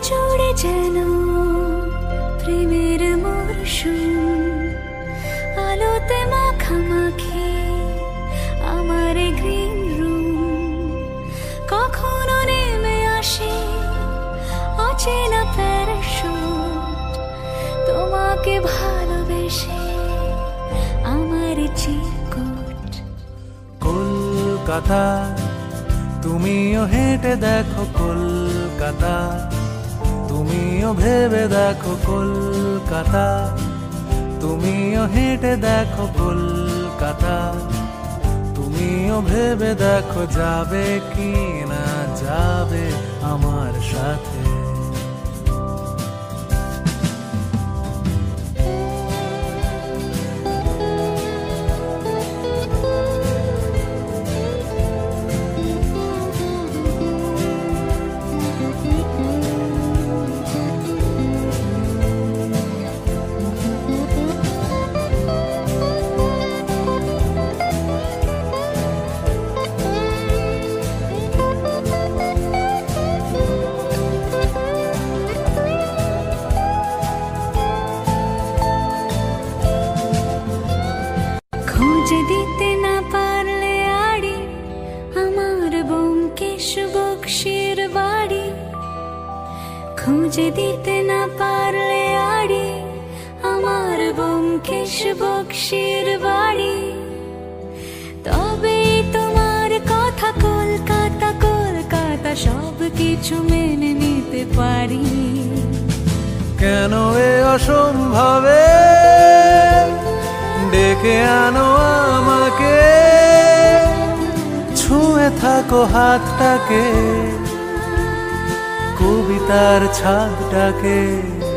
জুড়ে যেন প্রেমের মরশুম, আলোতে মাখামাখি আমার গ্রিন রুম। কখনো নেমে আসে অচেনা প্যারাশুট, তোমাকে ভালোবেসে আমার চিরকুট। কলকাতা তুমিও হেঁটে দেখো কলকাতা, তুমিও ভেবে দেখো কলকাতা, তুমিও হেঁটে দেখো কলকাতা, তুমিও ভেবে দেখো যাবে কি না যাবে আমার সাথে। খুঁজে দিতে না পারলে আড়ি আমার ব্যোমকেশ বক্সির বাড়ি, খুঁজে দিতে না পারলে আড়ি আমার ব্যোমকেশ বক্সির বাড়ি। তবে তোমার কথা কলকাতা কলকাতা সব কিছু মেনে নিতে পারি। কেন এ অসম্ভবে ডেকে আনো আমাকে, ছুঁয়ে থাকো হাতটাকে, কবিতার ছাদটাকে।